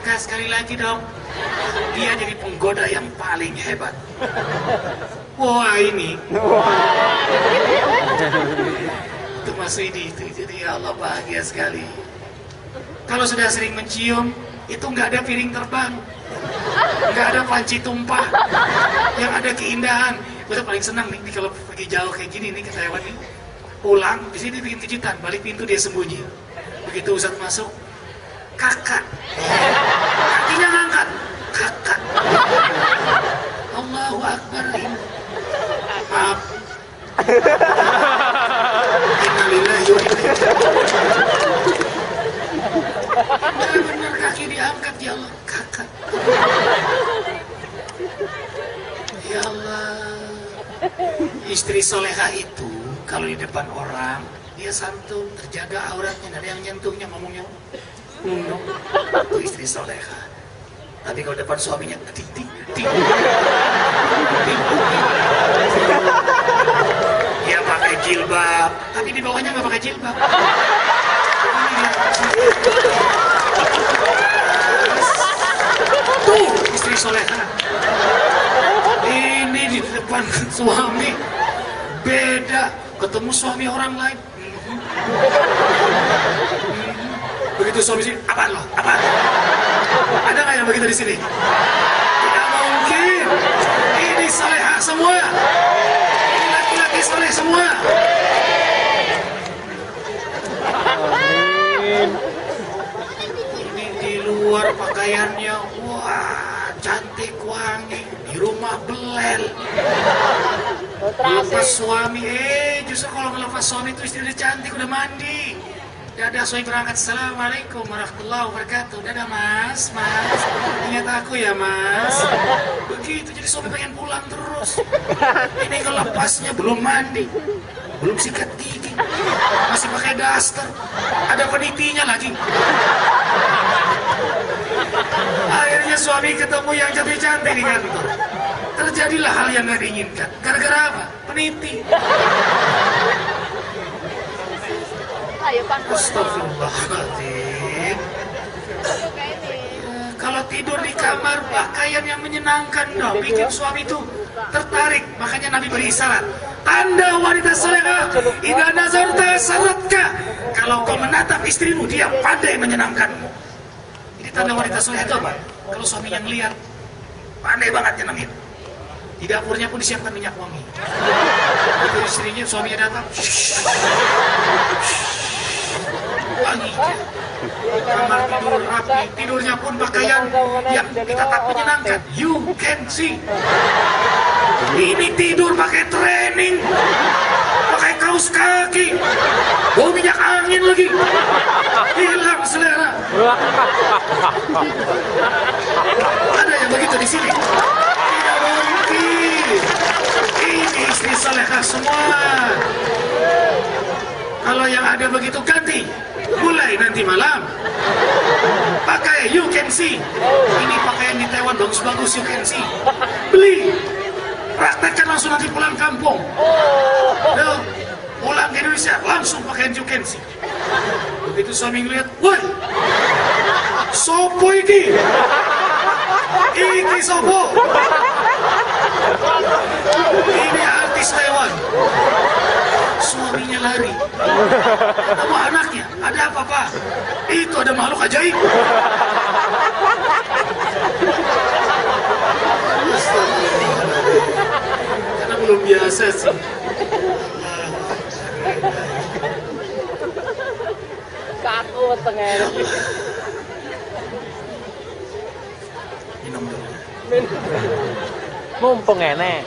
Maka sekali lagi dong, dia jadi penggoda yang paling hebat. Wah ini. Itu Mas Widi itu. Jadi ya Allah bahagia sekali. Kalau sudah sering mencium, itu nggak ada piring terbang, nggak ada panci tumpah, yang ada keindahan. Gue paling senang nih kalau pergi jauh kayak gini nih ke Taiwan nih, pulang di sini bikin kejutan, balik pintu dia sembunyi. Begitu Ustadz masuk, kakak, kakinya ngangkat, kakak. Allahu Akbar. Maaf. Innalillahi wa inna ilaihi raji'un. Benar-benar kaki diangkat, ya Allah, kakak. Ya Allah. Istri soleha itu kalau di depan orang dia santun, terjaga auratnya, nggak ada yang nyentuhnya, ngomongnya nunduk. Itu istri soleha. Tapi kalau depan suaminya ting ting ting. Dia pakai jilbab, tapi di bawahnya nggak pakai jilbab. Tuh istri soleha. Ini di depan suami beda, ketemu suami orang lain. Begitu suami sini, apaan lo? Apaan? Ada nggak yang begitu di sini? Tidak mungkin. Ini soleha semua. Ini laki-laki soleh semua. Ini di luar pakaiannya, wah cantik wangi. Di rumah belel. Lepas suami, justru kalau ngelepas suami itu istri udah cantik, udah mandi. Dadah suami berangkat, Assalamualaikum warahmatullahi wabarakatuh. Dadah mas, ingat aku ya mas. Begitu, jadi suami pengen pulang terus. Ini ngelepasnya belum mandi, belum sikat gigi, masih pakai daster, ada penitinya lagi. Akhirnya suami ketemu yang cantik-cantik di kantor. Terjadilah hal yang gak diinginkan. Gara-gara apa? Peniti. Astagfirullahaladzim. Kalau tidur di kamar, pakaian yang menyenangkan dong, bikin suami itu tertarik. Makanya Nabi beri isyarat, tanda wanita soleha, idza nazarta saratka. Kalau kau menatap istrimu, dia pandai menyenangkanmu. Ini tanda wanita soleha itu apa? Kalau suaminya ngelihat, pandai banget nyenengin. Di dapurnya pun disiapkan minyak wangi. Itu istrinya, suaminya datang, wangi. Kamar tidur rapi, tidurnya pun pakaian yang kita tak menyenangkan. You can see. Ini tidur pakai training, pakai kaos kaki, bau minyak angin lagi. Hilang selera. Ada yang begitu di sini? Tidak mungkin. Ini istri salehah semua. Kalau yang ada begitu ganti. Mulai nanti malam pakai you can see. Ini pakaian di Taiwan bagus-bagus, you can see. Beli, praktekkan langsung nanti pulang kampung. Duh, pulang ke Indonesia langsung pakaian you can see. Begitu suami ngeliat, woi, sopo iki? Iki sopo? Ini artis Taiwan. Suaminya lari. Sama anaknya, ada apa Pak? Itu ada makhluk ajaib. Karena belum biasa sih. Kaku tengah. Minum dulu. Mumpung enek.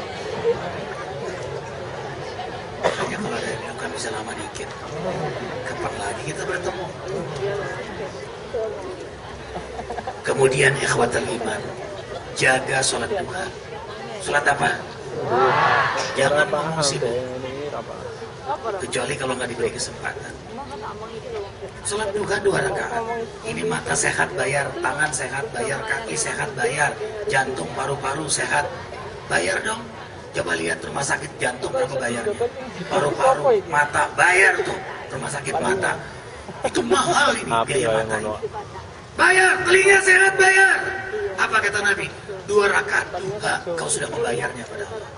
Kayaknya kalau ada yang kan bisa lama dikit. Kapan lagi kita bertemu? Kemudian ikhwatal iman, jaga sholat duha. Sholat apa? Jangan mau sibuk. Kecuali kalau nggak diberi kesempatan. Sholat duha 2 rakaat. Ini mata sehat bayar, tangan sehat bayar, kaki sehat bayar, jantung paru-paru sehat bayar dong. Coba lihat rumah sakit jantung berapa bayarnya, paru-paru, mata bayar tuh, rumah sakit mata. Itu mahal ini biaya matanya. Bayar, telinga sehat bayar. Apa kata Nabi? 2 rakaat duha, kau sudah membayarnya pada Allah.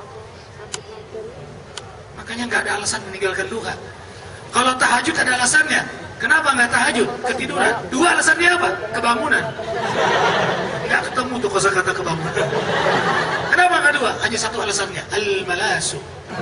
Makanya nggak ada alasan meninggalkan duha. Kalau tahajud ada alasannya. Kenapa nggak tahajud? Ketiduran. 2 alasannya apa? Kebangunan. Nggak ketemu tuh kosakata kebangunan. Kenapa nggak 2? Hanya 1 alasannya. Al-malasu.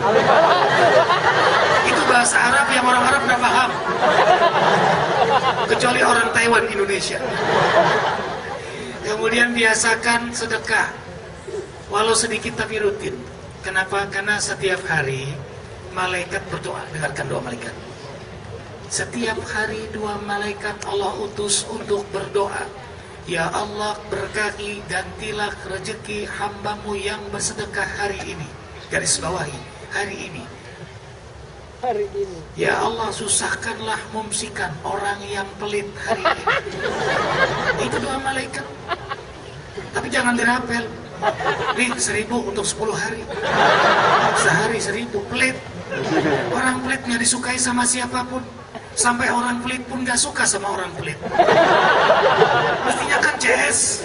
Itu bahasa Arab yang orang Arab nggak paham. Kecuali orang Taiwan, Indonesia. Kemudian biasakan sedekah. Walau sedikit tapi rutin. Kenapa? Karena setiap hari malaikat berdoa. Dengarkan doa malaikat. Setiap hari 2 malaikat Allah utus untuk berdoa. Ya Allah, berkahi gantilah rezeki hambamu yang bersedekah hari ini. Garis bawahi, hari ini. Hari ini. Ya Allah, susahkanlah mumsikan orang yang pelit hari ini. Itu doa malaikat. Tapi jangan dirapel. Nih 1.000 untuk 10 hari. Sehari 1.000 pelit. Orang pelit nggak disukai sama siapapun. Sampai orang pelit pun gak suka sama orang pelit. Mestinya kan CS.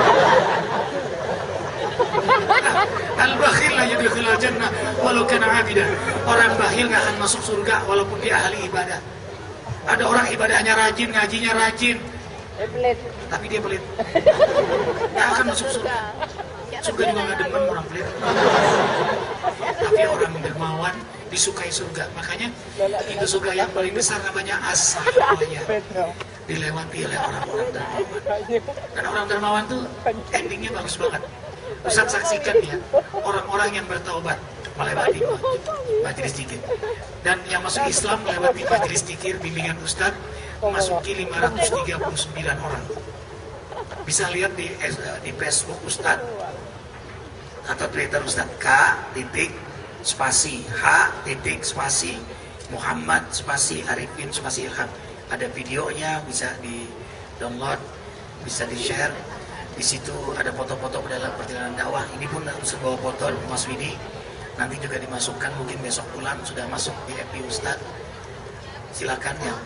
Al-bakhil la yadkhulul jannah walau kana 'abidan. Orang bakhil gak akan masuk surga walaupun dia ahli ibadah. Ada orang ibadahnya rajin, ngajinya rajin, Pelit. tapi dia pelit. Gak akan masuk surga. Surga juga gak demam orang pelit. Tapi orang dermawan disukai surga. Makanya itu surga yang paling besar namanya as-sahwaya. Dilewati oleh orang-orang dermawan. Dan orang dermawan tuh endingnya bagus banget. Ustaz saksikan ya, orang-orang yang bertaubat melewati majelis zikir. Dan yang masuk Islam melewati majelis zikir bimbingan Ustaz masuki 539 orang. Bisa lihat di Facebook Ustaz atau Twitter Ustaz K.spasi H.spasi Muhammad spasi Arifin spasi Ilham. Ada videonya, bisa di download, bisa di share. Di situ ada foto-foto dalam perjalanan dakwah. Ini pun Ustaz bawa foto Mas Widi. Nanti juga dimasukkan, mungkin besok pulang sudah masuk di FB Ustaz. Silakan yang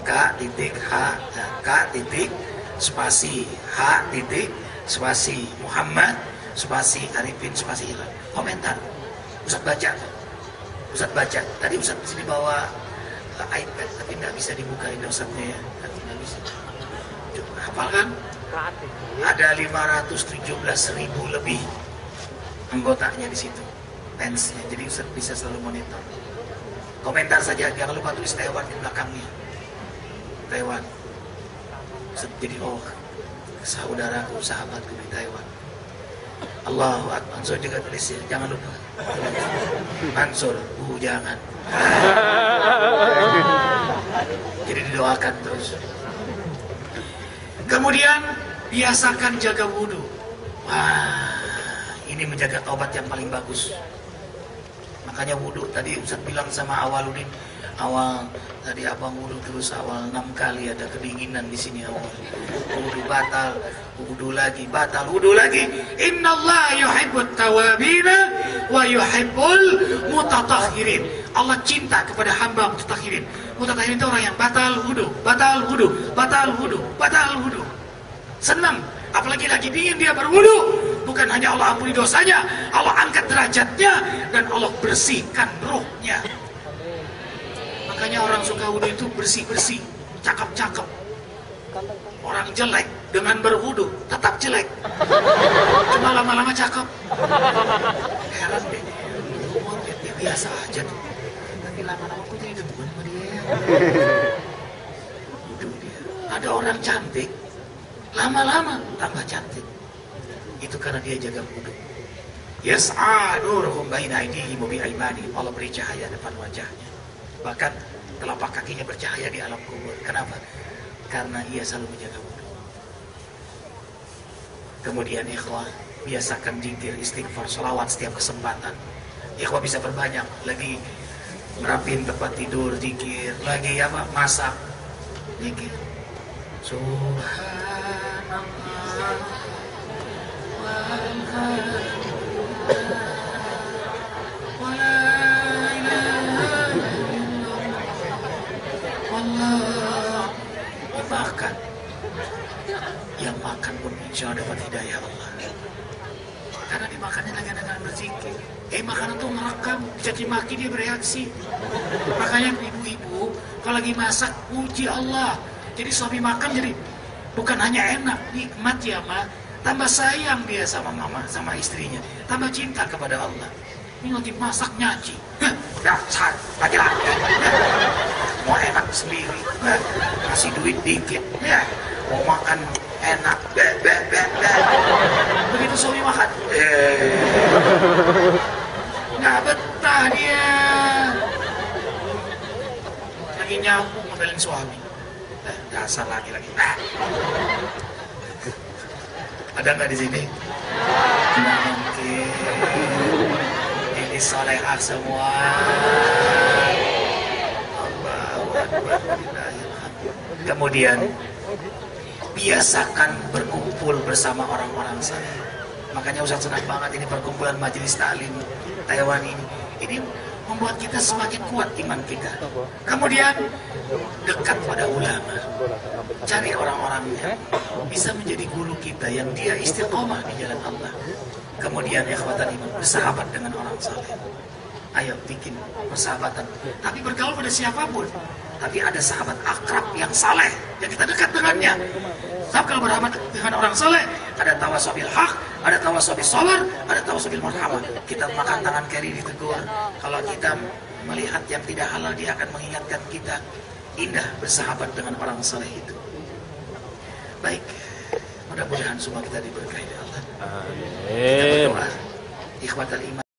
K.spasi H.spasi Muhammad spasi Arifin spasi Ilham. Komentar. Ustaz baca. Tadi Ustaz di sini bawa iPad, tapi nggak bisa dibukain Ustaznya ya. Nggak bisa. Coba hafal kan? Ada 517.000 lebih anggotanya di situ, fansnya. Jadi Ustaz bisa selalu monitor. Komentar saja, jangan lupa tulis Taiwan di belakangnya. Taiwan. Ustaz jadi saudaraku, sahabatku di Taiwan. Allahu Akbar. Mansur juga tulis ya, jangan lupa. Mansur, jangan. Jadi didoakan terus. Kemudian biasakan jaga wudhu. Wah, ini menjaga taubat yang paling bagus. Makanya wudhu tadi Ustaz bilang sama Awaludin, awal tadi abang wudhu terus awal 6 kali ada kedinginan di sini awal. Wudhu batal, wudhu lagi batal, wudhu lagi. Innallaha yuhibbut tawabina wa yuhibbul mutatahhirin. Allah cinta kepada hamba mutatahhirin. Mutatahhirin itu orang yang batal wudhu, batal wudhu, batal wudhu, batal wudhu. Senang, apalagi lagi dingin dia berwudhu. Bukan hanya Allah ampuni dosanya, Allah angkat derajatnya dan Allah bersihkan ruhnya. Makanya orang suka wudhu itu bersih-bersih, cakep-cakep. Orang jelek dengan berwudhu tetap jelek. Cuma lama-lama cakep. Heran deh. Dia biasa aja tuh. Tapi lama-lama kok jadi demen sama dia. Wudhu dia. Ada orang cantik, lama-lama tambah cantik. Itu karena dia jaga wudhu. Yas'a nuruhum baina aydihim wa bi aymanihim. Allah beri cahaya depan wajahnya. Bahkan telapak kakinya bercahaya di alam kubur. Kenapa? Karena ia selalu menjaga wudhu. Kemudian ikhwah, biasakan zikir, istighfar, sholawat setiap kesempatan. Ikhwah bisa berbanyak. Lagi merapin tempat tidur, zikir. Lagi apa? Masak, zikir. Subhanallah bahkan yang tidak ya Allah. Karena dimakannya lagi dengan berzikir. Makanan tuh merekam, caci maki dia bereaksi. Makanya ibu-ibu kalau lagi masak puji Allah. Jadi suami makan jadi bukan hanya enak, nikmat ya Ma. Tambah sayang dia sama mama, sama istrinya. Tambah cinta kepada Allah. Ini lagi masak nyaci. Dasar laki-laki. Mau enak sendiri. Kasih duit dikit. Mau makan enak. Begitu suami makan. Nggak betah dia. Lagi nyambung modelin suami. Dasar laki-laki. Ada nggak di sini? Tidak mungkin. Ini solehah semua. Kemudian biasakan berkumpul bersama orang-orang saleh. Makanya Ustaz senang banget ini perkumpulan majelis taklim Taiwan ini. Ini membuat kita semakin kuat iman kita. Kemudian dekat pada ulama. Cari orang-orang yang bisa menjadi guru kita yang dia istiqomah di jalan Allah. Kemudian ikhwatan iman, bersahabat dengan orang saleh. Ayo bikin persahabatan. Tapi bergaul pada siapapun. Tapi ada sahabat akrab yang saleh, yang kita dekat dengannya. Sebab kalau bersahabat dengan orang saleh, ada tawasobil haq, ada tawasobil sabar, ada tawasobil marhamah. Kita makan tangan kiri ditegur. Kalau kita melihat yang tidak halal, dia akan mengingatkan kita. Indah bersahabat dengan orang saleh itu. Baik, mudah-mudahan semua kita diberkahi oleh Allah. Amin. Kita berdoa. Ikhwatal iman.